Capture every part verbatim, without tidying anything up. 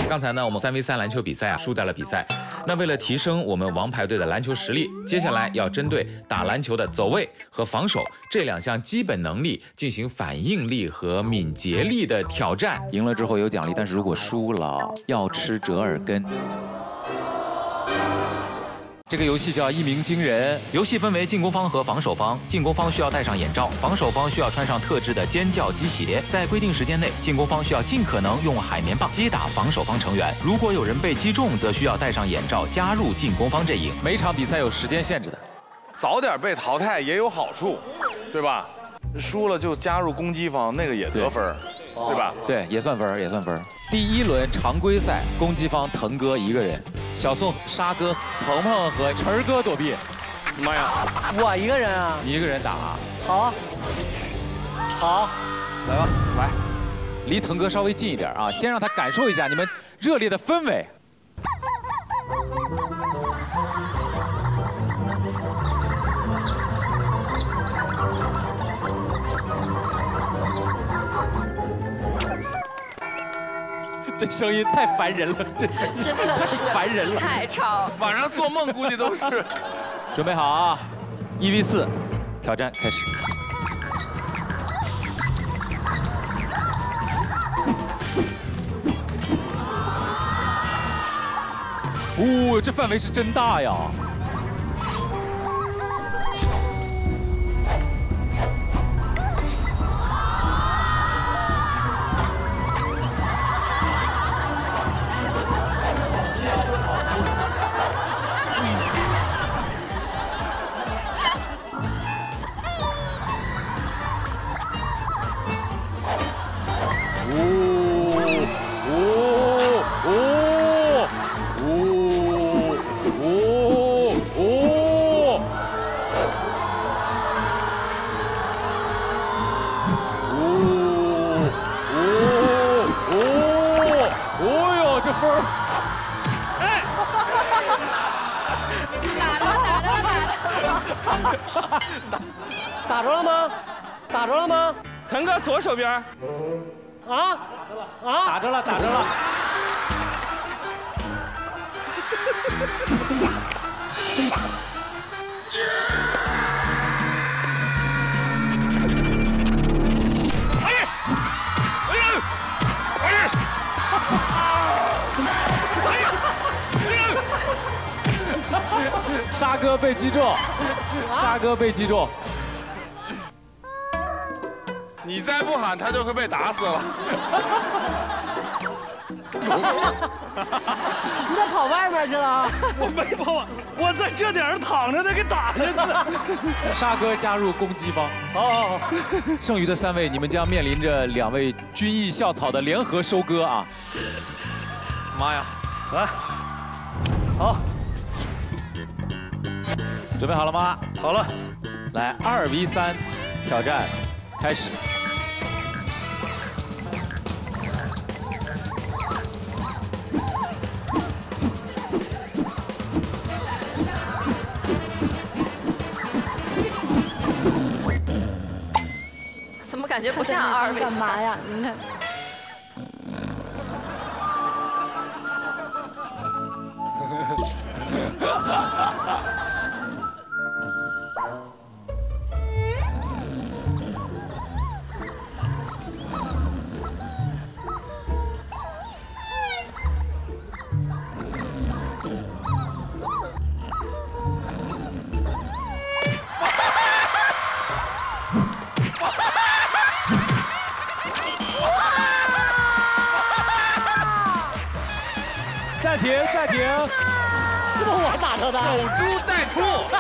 刚才呢，我们三 v 三篮球比赛啊，输掉了比赛。那为了提升我们王牌队的篮球实力，接下来要针对打篮球的走位和防守这两项基本能力进行反应力和敏捷力的挑战。 赢了之后有奖励，但是如果输了要吃折耳根。 这个游戏叫一鸣惊人。游戏分为进攻方和防守方，进攻方需要戴上眼罩，防守方需要穿上特制的尖叫鸡鞋。在规定时间内，进攻方需要尽可能用海绵棒击打防守方成员。如果有人被击中，则需要戴上眼罩加入进攻方阵营。每场比赛有时间限制的， 早点被淘汰也有好处，对吧？输了就加入攻击方，那个也得分，对吧？ 对，也算分，也算分。第一轮常规赛，攻击方腾哥一个人。 小宋、沙哥、鹏鹏和晨儿哥躲避。 妈呀！ 我一个人啊？ 你一个人打。 好。好， 来吧，来，离腾哥稍微近一点啊，先让他感受一下你们热烈的氛围。这声音太烦人了，这声音真的太烦人了， 太吵。 晚上做梦估计都是。 准备好啊，一 v 四，挑战开始。哦，这范围是真大呀！ 打着了吗？打着了吗？ 腾哥左手边。 啊啊！ 打着了，打着了。 哎呀！哎呀！哎呀！哎呀！ 沙哥被击中，沙哥被击中。 你再不喊，他就会被打死了。 你咋跑外面去了？ 我没跑，我在这点上躺着呢，给打下去了。 沙哥加入攻击方。 好好好， 剩余的三位，你们将面临着两位军艺校草的联合收割啊！妈呀！ 来，好， 准备好了吗？ 好了， 来，二 v 三挑战开始。 怎么感觉不像二 v 三？ 干嘛呀？你看。 暂停，暂停，是不是我打着的？ 守株待兔，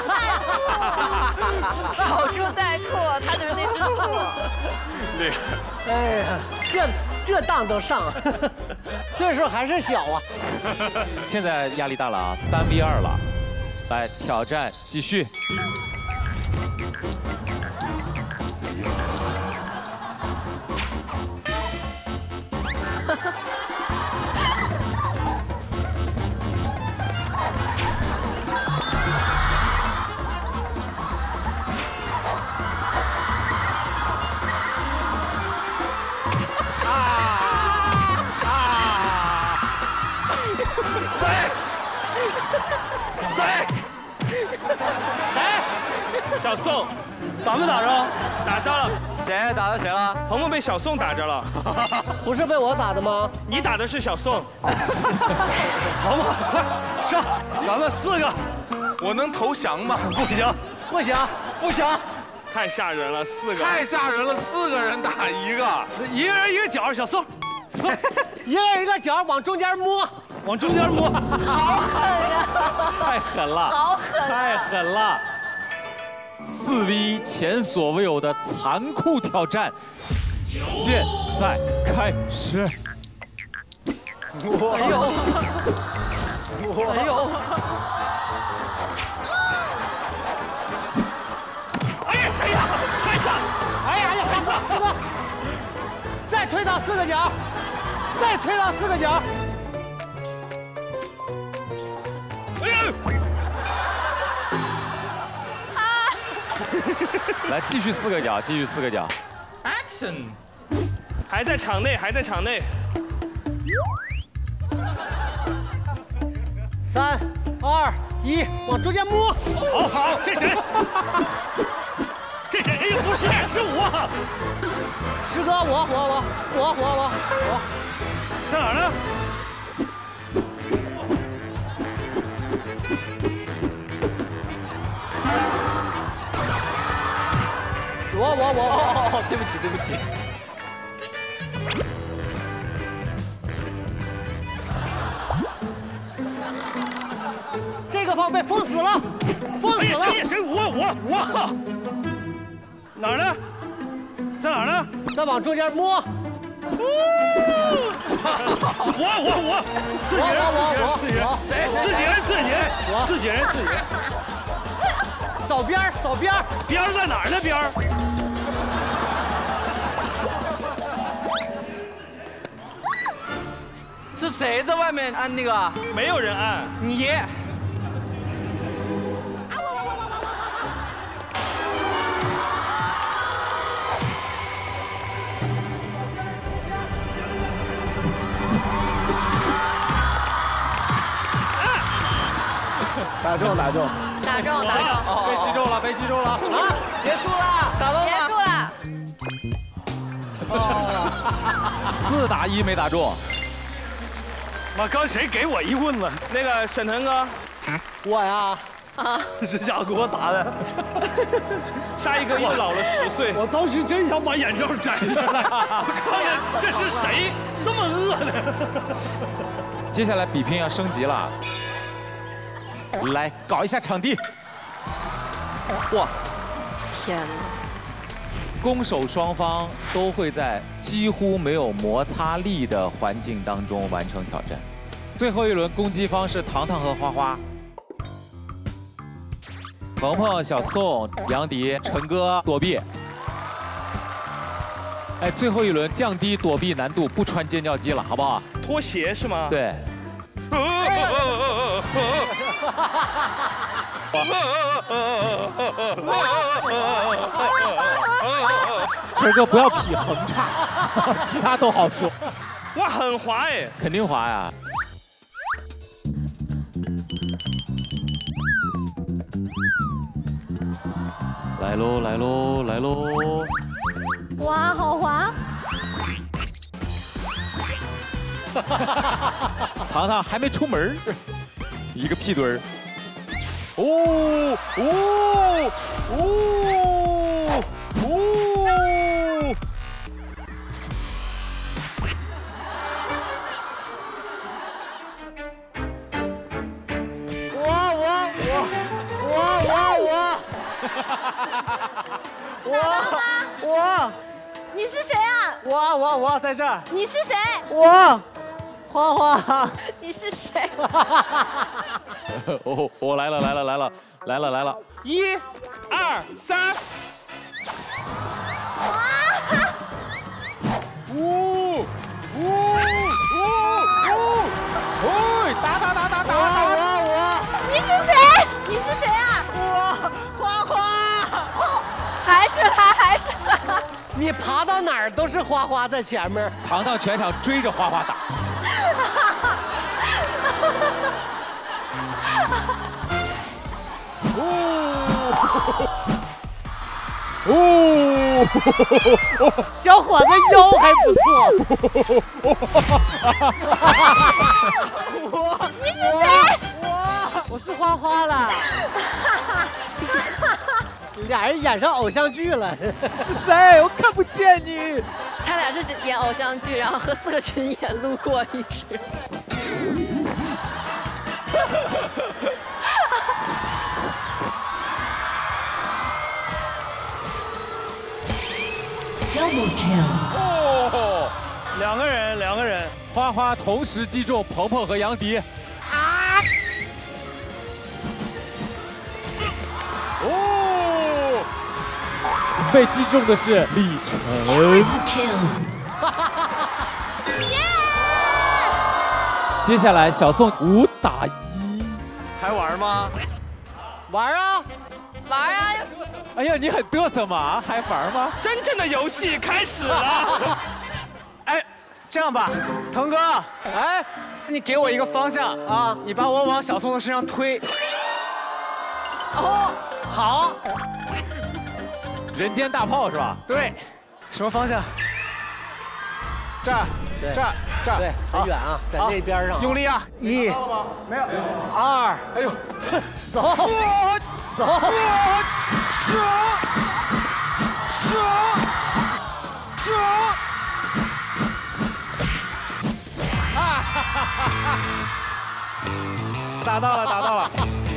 守株待兔，他就是那只兔。 厉害！ 哎呀，这这当都上，这时候还是小啊。 现在压力大了啊，三 v 二了，来挑战继续。 谁？谁？ 谁？小宋，打没打着？打着了。 谁打到谁了？ 鹏鹏被小宋打着了。 不是被我打的吗？ 你打的是小宋。好嘛，快上！咱们四个。 我能投降吗？ 不行， 不行， 不行。太吓人了，四个。 太吓人了，四个人打一个， 一个人一个角，小宋。 一个人一个角往中间摸， 往中间摸。 好狠呀！ 太狠了， 好狠啊！ 太狠了！四 V 前所未有的残酷挑战，现在开始。 哎呦！哎呦！ 哎呀，谁呀？谁呀？ 哎呀呀，三哥，四哥，再推到四个角，再推到四个角。 哎呀！ 来，继续四个角，继续四个角。Action！ 还在场内，还在场内。 三、二、一，往中间摸。 好好，这谁？这谁？哎呦，不是，是我。 师哥，我我我我我我我， 在哪儿呢？ 我我我我， 哦，对不起，对不起。 这个方被封死了，封死哎呀， 了。 谁谁我我我，哪儿呢？在哪儿呢？ 再往中间摸。 我我我，自己人自己人我谁谁自己人自己人自己人自己人， 扫边儿扫边儿， 边儿在哪儿呢？边儿。 是谁在外面按那个？ 没有人按你。 打中打中打中打中， 被击中了，被击中了。 啊！结束了，打到结束了。 四打一没打中。 妈，刚谁给我一棍子？那个沈腾哥， 我呀， 啊！ 这家伙给我打的，沙一哥又老了十岁。我当时真想把眼罩摘下来，我看看这是谁这么饿的。 接下来比拼要升级了，来搞一下场地。哇！ 天哪！ 攻守双方都会在几乎没有摩擦力的环境当中完成挑战。最后一轮攻击方是糖糖和花花。鹏鹏、小宋、杨迪、陈哥躲避。哎，最后一轮降低躲避难度，不穿尖叫鸡了，好不好？ 拖鞋是吗？ 对。陈哥不要劈横叉，其他都好说。 哇，很滑哎！ 肯定滑呀。来喽，来喽，来喽！ 哇，好滑！ 糖糖还没出门，一个屁墩儿。哦哦哦哦！ 我我我我我我我我你是谁啊？ 我我我在这儿， 你是谁？ 我花花， 你是谁？ 哦，我来了，来了，来了，来了，来了！ 一、二、三。 呜呜呜呜！哦，打打打打打！ 我我你是谁？你是谁啊？ 我花花， 还是他，还是他。 你爬到哪儿都是花花在前面。 糖糖全场追着花花打。 哦， 小伙子腰还不错。 你是谁？ 我我是花花了。俩人演上偶像剧了。 是谁？我看不见你。 他俩是演偶像剧，然后和四个群演路过一直。 哦，两个人，两个人，花花同时击中鹏鹏和杨迪。啊！哦，被击中的是李晨。接下来小宋五打一，还玩吗？ 玩啊， 玩啊！ 哎呀，你很嘚瑟嘛，还玩吗？ 真正的游戏开始了。哎，这样吧，腾哥，哎，你给我一个方向啊，你把我往小宋的身上推。 哦， 好。 人间大炮是吧？ 对，什么方向？这儿，这儿，这儿， 对，很远啊，在那边上。 用力啊！ 一， 没有， 二， 哎呦， 走，走， 射，射，射！ 啊哈哈哈哈！打到了，打到了。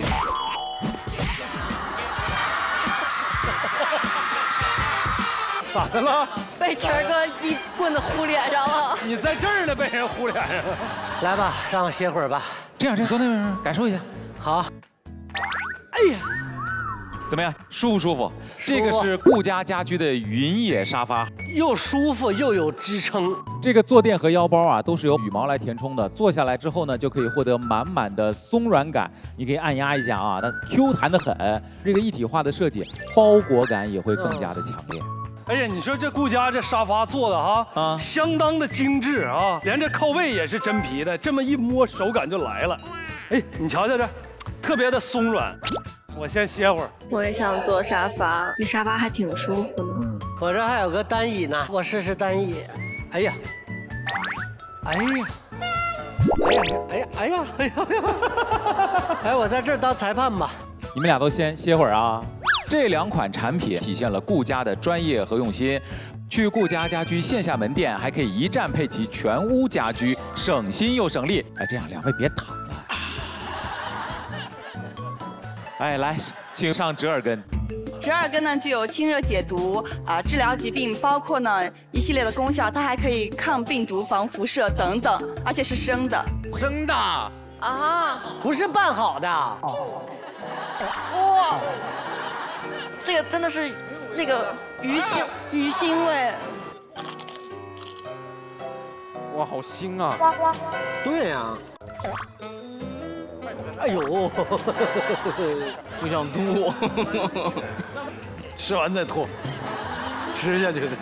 咋的了？ 被晨哥一棍子呼脸上了。 你在这儿呢，被人呼脸上了。 来吧，让我歇会儿吧。 这样，这样，坐那边感受一下。 好。哎呀， 怎么样？舒不舒服？这个是顾家家居的云野沙发， 又舒服又有支撑。 这个坐垫和腰包啊，都是由羽毛来填充的。坐下来之后呢，就可以获得满满的松软感。你可以按压一下啊，它 Q 弹得很。这个一体化的设计，包裹感也会更加的强烈。 哎呀，你说这顾家这沙发做的哈啊，相当的精致啊，连这靠背也是真皮的，这么一摸手感就来了。哎，你瞧瞧这，特别的松软。我先歇会儿。 我也想坐沙发，那沙发还挺舒服的。嗯， 我这还有个单椅呢，我试试单椅。哎呀，哎呀，哎呀，哎呀，哎呀，哎呀，哎，我在这儿当裁判吧。 你们俩都先歇会儿啊。这两款产品体现了顾家的专业和用心。去顾家家居线下门店还可以一站配齐全屋家居，省心又省力。哎，这样两位别躺了。哎，来，请上折耳根。 折耳根呢具有清热解毒啊、治疗疾病，包括呢一系列的功效，它还可以抗病毒、防辐射等等，而且是生的。 生的啊， 不是拌好的。 哦，哇，这个真的是那个鱼腥鱼腥味。 哇，好腥啊！ 对呀、啊。哎呦， 不想吐，吃完再吐，吃下去的。